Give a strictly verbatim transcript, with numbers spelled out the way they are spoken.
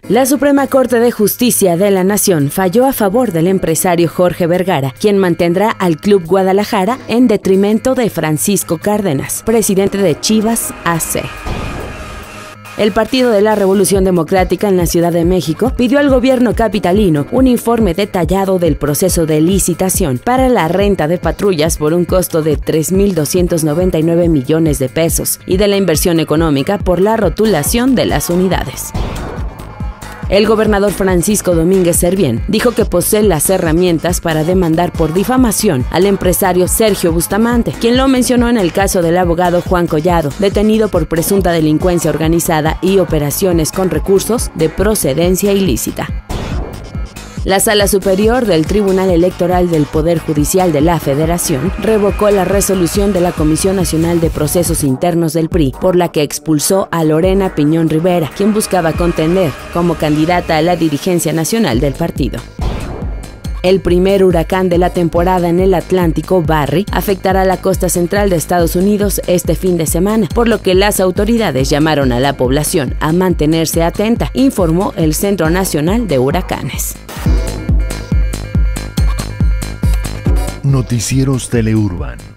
La Suprema Corte de Justicia de la Nación falló a favor del empresario Jorge Vergara, quien mantendrá al Club Guadalajara en detrimento de Francisco Cárdenas, presidente de Chivas A C. El Partido de la Revolución Democrática en la Ciudad de México pidió al gobierno capitalino un informe detallado del proceso de licitación para la renta de patrullas por un costo de tres mil doscientos noventa y nueve millones de pesos y de la inversión económica por la rotulación de las unidades. El gobernador Francisco Domínguez Servién dijo que posee las herramientas para demandar por difamación al empresario Sergio Bustamante, quien lo mencionó en el caso del abogado Juan Collado, detenido por presunta delincuencia organizada y operaciones con recursos de procedencia ilícita. La Sala Superior del Tribunal Electoral del Poder Judicial de la Federación revocó la resolución de la Comisión Nacional de Procesos Internos del P R I, por la que expulsó a Lorena Piñón Rivera, quien buscaba contender como candidata a la dirigencia nacional del partido. El primer huracán de la temporada en el Atlántico, Barry, afectará la costa central de Estados Unidos este fin de semana, por lo que las autoridades llamaron a la población a mantenerse atenta, informó el Centro Nacional de Huracanes. Noticieros Teleurban.